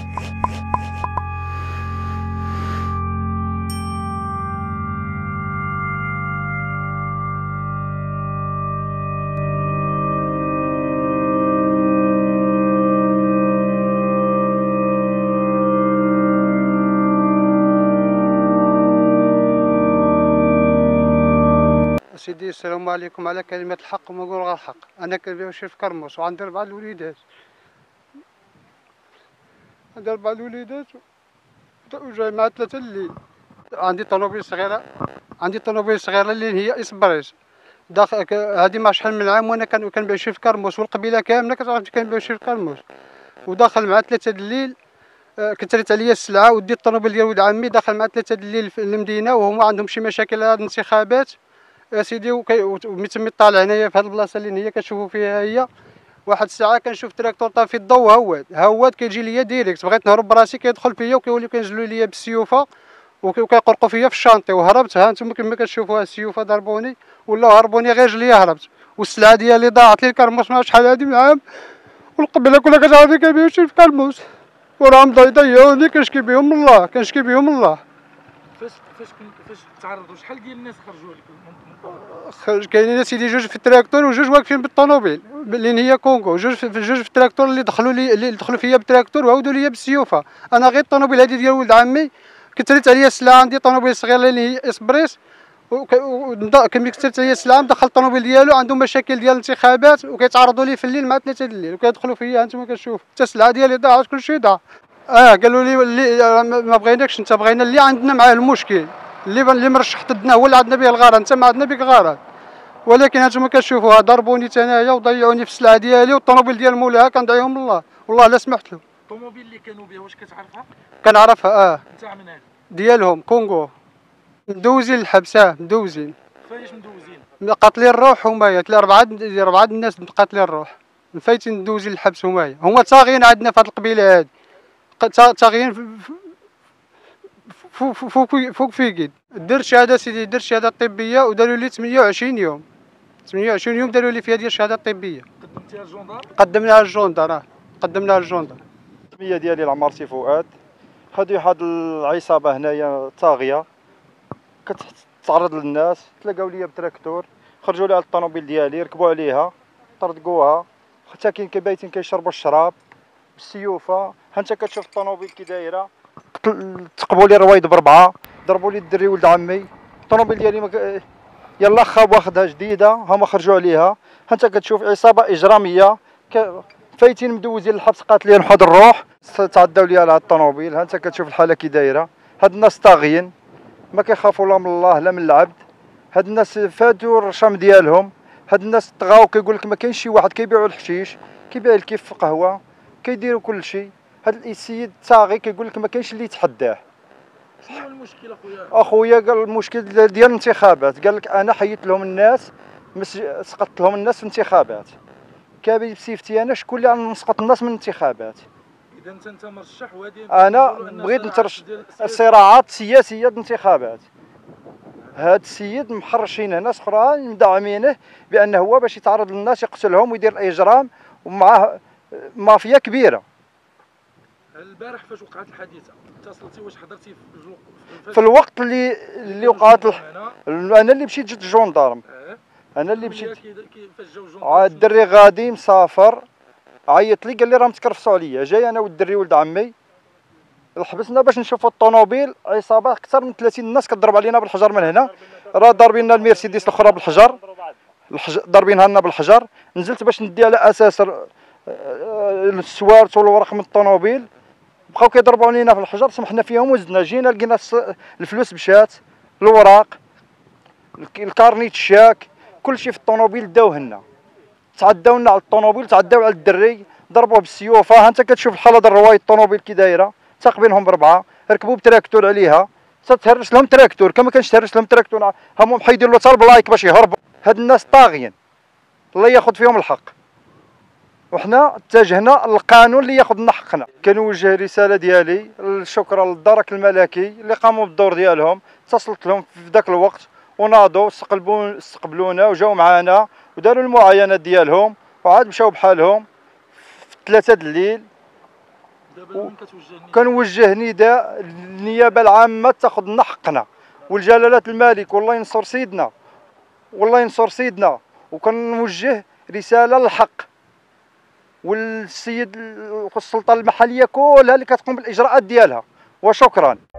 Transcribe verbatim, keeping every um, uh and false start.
سيدي السلام عليكم. على كلمة الحق ونقول غير الحق. أنا كنبيع شي في كرموس وعندي أربعة الوليدات، عندي أربعة الوليدات وجاي مع ثلاثة الليل. عندي طوموبيل صغيرة، عندي طوموبيل صغيرة اللي هي إسبريس داخل هذه مع شحال من عام وأنا كنبيع شي في كرموس، والقبيلة كاملة كتعرف كنبيع شي في كرموس. وداخل مع ثلاثة الليل كثرت عليا السلعة وديت الطوموبيل ديال ولد عمي داخل مع ثلاثة الليل في المدينة وهما عندهم شي مشاكل على الانتخابات يا سيدي. وملي تمي طالع هنايا في هذه البلاصه اللي هي كتشوفوا فيها هي واحد الساعه كنشوف تراكتور طافي الضو هواد هواد كيجي ليا ديريكت، بغيت نهرب براسي كيدخل فيا وكيوليو كينزلوا ليا بالسيوفه وكيقرقوا فيا في الشانطي وهربت. ها انتم كما كتشوفوها السيوفه ضربوني ولا هربوني غير رجليا هربت، والسلعه ديالي ضاعت لي الكرموس مع شحال هادي من عام والقبيله كلها كتعرفني كنبيع شي في كرموس وراهم ضيعوني كنشكي بهم الله كنشكي بهم الله. فاش فاش فاش تعرضوا شحال ديال الناس خرجوا لك؟ خرج كاينين سيدي جوج في التراكتور وجوج واقفين بالطوموبيل اللي هي كونغو، جوج في جوج في التراكتور اللي دخلوا لي اللي دخلوا فيا بالتراكتور وعاودوا ليا بالسيوفه. انا غير الطوموبيل هذه ديال ولد عمي كثرت عليا السلعه، عندي طوموبيل صغير اللي هي اسبريس وكملي كثرت عليا السلعه دخل الطوموبيل ديالو عنده مشاكل ديال الانتخابات وكيتعرضوا لي في الليل مع ثلاثة الليل وكيدخلوا فيا. انتم كتشوف حتى السلعه ديالي ضاعت كلشي ضاع. اه قالوا لي اللي ما بغيناكش انت، بغينا اللي عندنا معاه المشكل اللي اللي مرشح ضدنا هو اللي عندنا به الغرض، انت ما عندنا بك غرض. ولكن هانتوما كتشوفوها ضربوني حتى انايا وضيعوني في السلعه ديالي والطوموبيل ديال مولاها كندعيهم الله والله لا سمحت له. الطوموبيل اللي كانوا بها واش كتعرفها؟ كنعرفها اه. نتاع منين؟ ديالهم كونغو، مدوزين الحبس. اه مدوزين. كيفاش مدوزين؟ قاتلين الروح هما اربعه اربعه الناس قاتلين الروح مفايتين مدوزين الحبس هما هما طاغيين عندنا في هذه القبيله هذه طاغيين فوق فوق فوق فيكيد. درت شهاده سيدي درت شهاده طبيه وداروا لي ثمانية وعشرين يوم ثمانية وعشرين يوم داروا لي فيها ديال الشهاده الطبيه. قدمتيها للجندار؟ قدمناها للجندار اه قدمناها للجندار. السميه ديالي العمارتي فؤاد. هادي واحد العصابه هنايا طاغيه كتعرض للناس، تلاقاو ليا بتراكتور خرجوا لي على الطوموبيل ديالي ركبوا عليها طردقوها حتى كاين كبايتين كيشربوا الشراب بالسيوفه. ها انت كتشوف الطوموبيل كي دايره تقبوا لي الروايد بربعه ضربوا لي الدري ولد عمي. الطوموبيل ديالي مك... يلا خاب واخدها جديده هما خرجوا عليها. ها انت كتشوف عصابه اجراميه ك... فايتين مدوزين الحبس قاتلين واحد الروح تعداو لي على الطوموبيل. ها انت كتشوف الحاله كي دايره. هاد الناس طاغيين ما كيخافوا لا من الله لا من العبد. هاد الناس فاتوا الرشام ديالهم. هاد الناس طغاو كيقول لك ما كاينش شي واحد كيبيعوا الحشيش كيبيع الكيف في قهوه كيديروا كل شيء. هاد السيد طاغي كيقول لك ما كاينش اللي يتحداه. شنو المشكل اخويا؟ اخويا قال المشكل ديال الانتخابات، قال لك انا حيدت لهم الناس سقطت لهم الناس في الانتخابات. كابي بسيفتي انا شكون اللي غنسقط الناس من الانتخابات؟ اذا انت انت مرشح وهادي انا بغيت نترشح الصراعات السياسيه الانتخابات. هاد السيد محرشين ناس اخرى مدعمينه بانه هو باش يتعرض للناس يقتلهم ويدير الاجرام ومعاه مافيا كبيره. البارح فاش وقعت الحادثه اتصلتي واش حضرتي في, في الوقت اللي اللي وقعت انا اللي مشيت جيت الجندارم. انا اللي مشيت فاش جاو الجندارم الدري غادي مسافر عيط لي قال لي راه متكرفسوا عليا. جاي انا والدري ولد عمي حبسنا باش نشوفوا الطوموبيل. عصابه اكثر من ثلاثين الناس كضرب علينا بالحجر من هنا. راه ضاربين لنا المرسيدس الاخرى بالحجر ضاربينها لنا بالحجر. نزلت باش ندي على اساس السوارت والورق من الطوموبيل بقاو كيضربوا علينا في الحجر. سمحنا فيهم وزدنا جينا لقينا الفلوس مشات الوراق الكارنيت الشاك كلشي في الطوموبيل داوه لنا. تعداو لنا على الطوموبيل تعداو على الدري ضربوه بالسيوفه. ها انت كتشوف الحاله ديال الروايد الطوموبيل كي دايره تقبيلهم بربعه ركبوا بتراكتور عليها تتهرس لهم تراكتور كما كانش تهرس لهم تراكتور هما محيدين له حتى البلايك باش يهربوا. هاد الناس طاغيين الله ياخذ فيهم الحق وحنا اتجهنا للقانون اللي ياخذ لنا حقنا. كنوجه رساله ديالي الشكر للدرك الملكي اللي قاموا بالدور ديالهم. اتصلت لهم في ذاك الوقت وناضوا استقبلونا استقبلونا وجاو معنا وداروا المعاينات ديالهم وعاد مشاو بحالهم. في ثلاثة د الليل دابا وين كتوجه النداء؟ كنوجه نداء للنيابه العامه تاخذ لنا حقنا، ولجلاله الملك والله ينصر سيدنا، والله ينصر سيدنا. وكنوجه رساله للحق والسيد السلطه المحليه كلها اللي كتقوم بالاجراءات ديالها. وشكرا.